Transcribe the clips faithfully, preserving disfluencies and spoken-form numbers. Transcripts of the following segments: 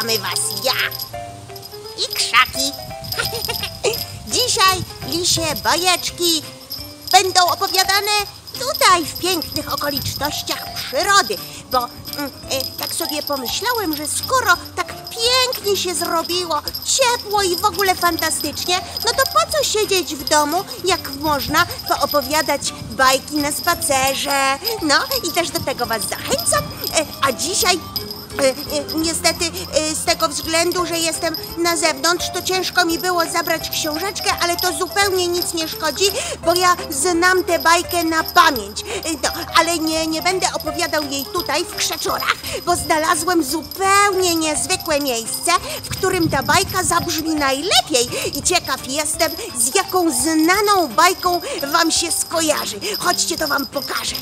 witamy was ja i krzaki. Dzisiaj lisie bajeczki będą opowiadane tutaj w pięknych okolicznościach przyrody, bo mm, e, tak sobie pomyślałem, że skoro tak pięknie się zrobiło, ciepło i w ogóle fantastycznie, no to po co siedzieć w domu, jak można poopowiadać bajki na spacerze? No i też do tego was zachęcam, e, a dzisiaj E, e, niestety e, z tego względu, że jestem na zewnątrz, to ciężko mi było zabrać książeczkę, ale to zupełnie nic nie szkodzi, bo ja znam tę bajkę na pamięć. E, no, ale nie, nie będę opowiadał jej tutaj w Krzeczorach, bo znalazłem zupełnie niezwykłe miejsce, w którym ta bajka zabrzmi najlepiej i ciekaw jestem, z jaką znaną bajką wam się skojarzy. Chodźcie, to wam pokażę.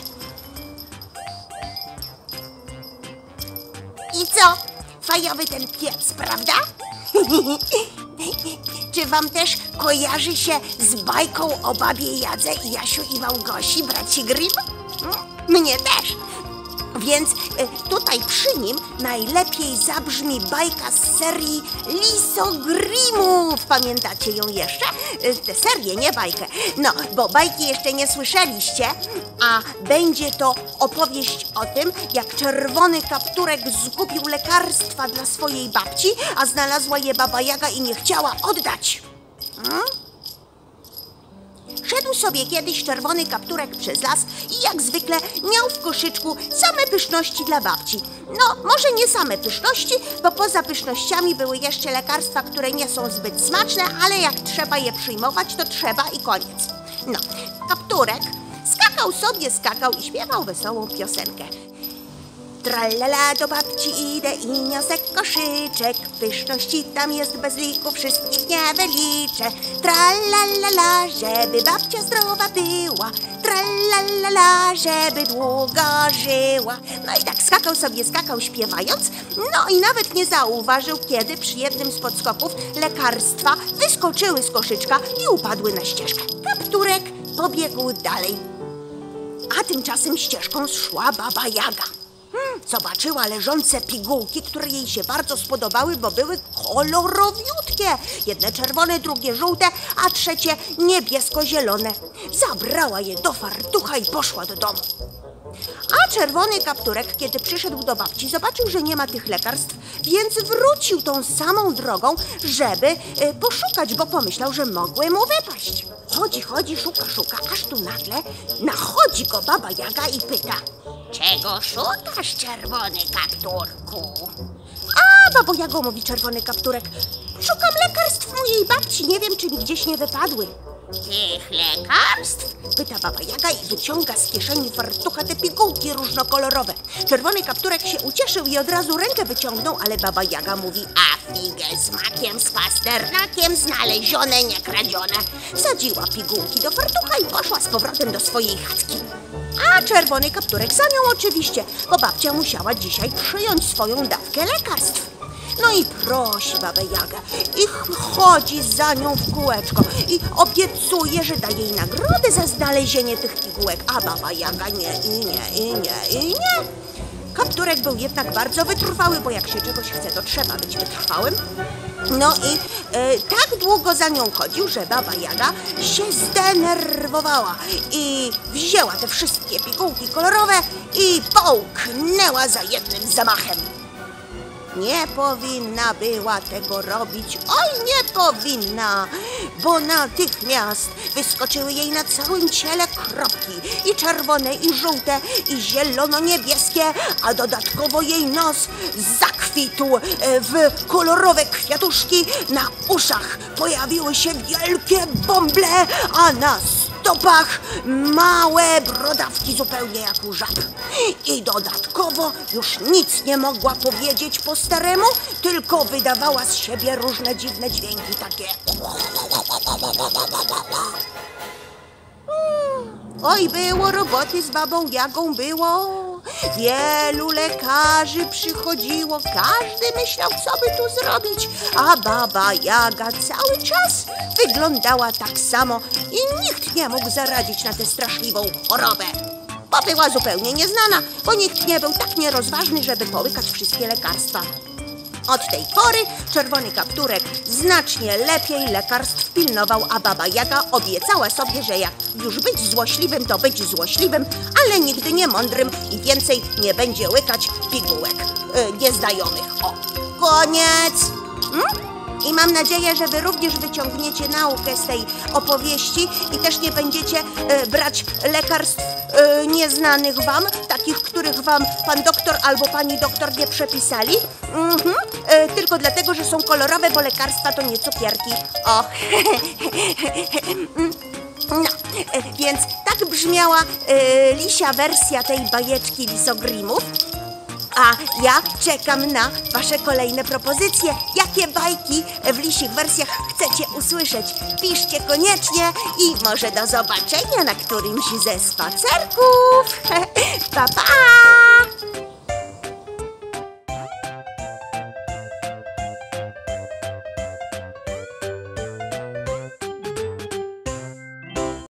I co? Fajowy ten piec, prawda? Czy wam też kojarzy się z bajką o babie Jadze i Jasiu i Małgosi, braci Grimm? Mnie też. Więc tutaj przy nim najlepiej zabrzmi bajka z serii Lisogrimmów. Pamiętacie ją jeszcze? Tę serię, nie bajkę. No, bo bajki jeszcze nie słyszeliście, a będzie to opowieść o tym, jak czerwony kapturek zgubił lekarstwa dla swojej babci, a znalazła je baba Jaga i nie chciała oddać. Hmm? Szedł sobie kiedyś czerwony kapturek przez las i jak zwykle miał w koszyczku same pyszności dla babci. No, może nie same pyszności, bo poza pysznościami były jeszcze lekarstwa, które nie są zbyt smaczne, ale jak trzeba je przyjmować, to trzeba i koniec. No, kapturek skakał sobie, skakał i śpiewał wesołą piosenkę. Tralala, do babci idę i niosę koszyczek, pyszności tam jest bez liku, wszystkich nie wyliczę. Tralala, żeby babcia zdrowa była, tralala, żeby długo żyła. No i tak skakał sobie, skakał śpiewając, no i nawet nie zauważył, kiedy przy jednym z podskoków lekarstwa wyskoczyły z koszyczka i upadły na ścieżkę. Kapturek pobiegł dalej, a tymczasem ścieżką szła baba Jaga. Zobaczyła leżące pigułki, które jej się bardzo spodobały, bo były kolorowiutkie. Jedne czerwone, drugie żółte, a trzecie niebiesko-zielone. Zabrała je do fartucha i poszła do domu. A czerwony kapturek, kiedy przyszedł do babci, zobaczył, że nie ma tych lekarstw, więc wrócił tą samą drogą, żeby y, poszukać, bo pomyślał, że mogły mu wypaść. Chodzi, chodzi, szuka, szuka, aż tu nagle nachodzi go baba Jaga i pyta: czego szukasz, czerwony kapturku? A, babo Jago, mówi czerwony kapturek, szukam lekarstw mojej babci, nie wiem, czy mi gdzieś nie wypadły. Tych lekarstw? Pyta baba Jaga i wyciąga z kieszeni fartucha te pigułki różnokolorowe. Czerwony kapturek się ucieszył i od razu rękę wyciągnął, ale baba Jaga mówi: a figę z makiem, z pasternakiem, znalezione, nie kradzione. Wsadziła pigułki do fartucha i poszła z powrotem do swojej chatki. A czerwony kapturek za nią oczywiście, bo babcia musiała dzisiaj przyjąć swoją dawkę lekarstw. No i prosi babę Jagę i chodzi za nią w kółeczko i obiecuje, że da jej nagrodę za znalezienie tych pigułek, a baba Jaga nie, i nie, i nie, i nie. Kapturek był jednak bardzo wytrwały, bo jak się czegoś chce, to trzeba być wytrwałym. No i e, tak długo za nią chodził, że baba Jaga się zdenerwowała i wzięła te wszystkie pigułki kolorowe i połknęła za jednym zamachem. Nie powinna była tego robić, oj nie powinna, bo natychmiast wyskoczyły jej na całym ciele kropki i czerwone, i żółte, i zielono-niebieskie, a dodatkowo jej nos zakwitł w kolorowe kwiatuszki, na uszach pojawiły się wielkie bąble, a na stopach małe brodawki zupełnie jak u żab. I dodatkowo już nic nie mogła powiedzieć po staremu, tylko wydawała z siebie różne dziwne dźwięki, takie... Oj, było roboty z babą Jagą, było. Wielu lekarzy przychodziło, każdy myślał, co by tu zrobić, a baba Jaga cały czas wyglądała tak samo i nikt nie mógł zaradzić na tę straszliwą chorobę. Bo była zupełnie nieznana, bo nikt nie był tak nierozważny, żeby połykać wszystkie lekarstwa. Od tej pory Czerwony Kapturek znacznie lepiej lekarstw pilnował, a Baba Jaga obiecała sobie, że jak już być złośliwym, to być złośliwym, ale nigdy nie mądrym i więcej nie będzie łykać pigułek yy, nieznajomych. O, koniec! Hmm? I mam nadzieję, że wy również wyciągniecie naukę z tej opowieści i też nie będziecie e, brać lekarstw e, nieznanych wam, takich, których wam pan doktor albo pani doktor nie przepisali, mhm. e, tylko dlatego, że są kolorowe, bo lekarstwa to nie cukierki. O, no, e, więc tak brzmiała e, lisia wersja tej bajeczki Lisogrimów. A ja czekam na wasze kolejne propozycje. Jakie bajki w lisich wersjach chcecie usłyszeć? Piszcie koniecznie i może do zobaczenia na którymś ze spacerków. Pa, pa!